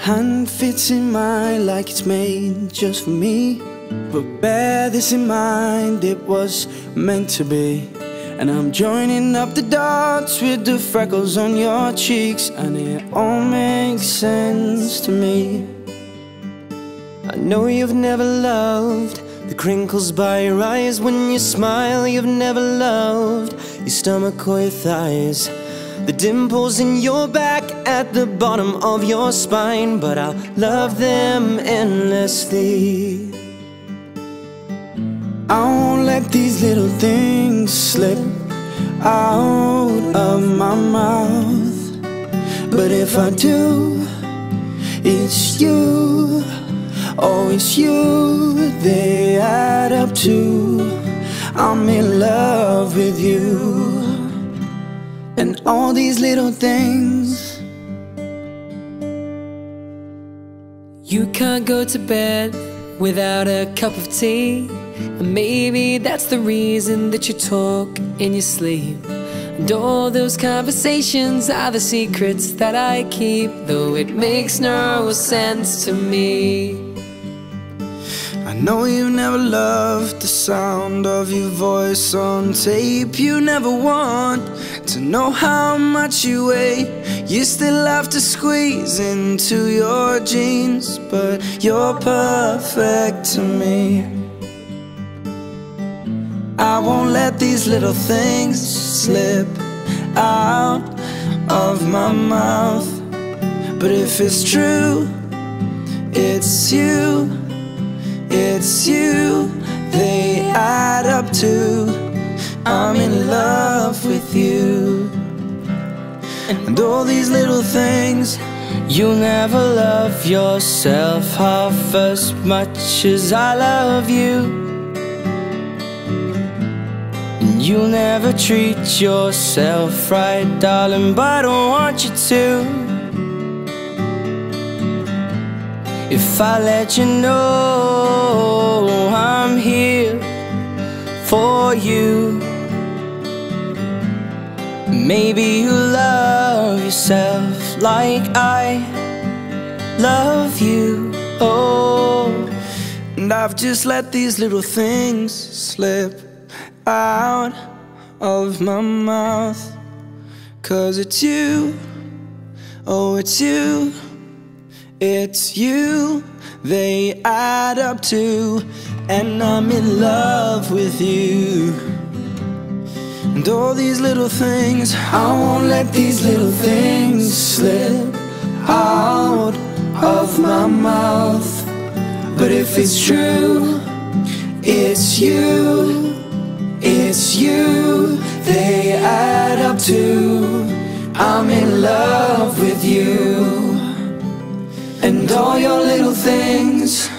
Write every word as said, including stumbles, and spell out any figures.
hand fits in mine like it's made just for me. But bear this in mind, it was meant to be. And I'm joining up the dots with the freckles on your cheeks, and it all makes sense to me. I know you've never loved the crinkles by your eyes when you smile. You've never loved your stomach or your thighs, the dimples in your back at the bottom of your spine. But I'll love them endlessly. I won't let these little things slip out of my mouth. But if I do, it's you, oh it's you, they add up to I'm in love with you. And all these little things. You can't go to bed without a cup of tea, and maybe that's the reason that you talk in your sleep. And all those conversations are the secrets that I keep, though it makes no sense to me. I know you never loved the sound of your voice on tape. You never want to know how much you weigh. You still have to squeeze into your jeans, but you're perfect to me. I won't let these little things slip out of my mouth. But if it's true, it's you, it's you, they add up to I'm in love with you. And all these little things. You'll never love yourself half as much as I love you. And you'll never treat yourself right, darling, but I don't want you to. If I let you know I'm here for you, maybe you love yourself like I love you. Oh, and I've just let these little things slip out of my mouth. 'Cause it's you, oh it's you, it's you, they add up to, and I'm in love with you. And all these little things, I won't let these little things slip out of my mouth. But if it's true, it's you, it's you, they add up to I'm in love with you. And all your little things.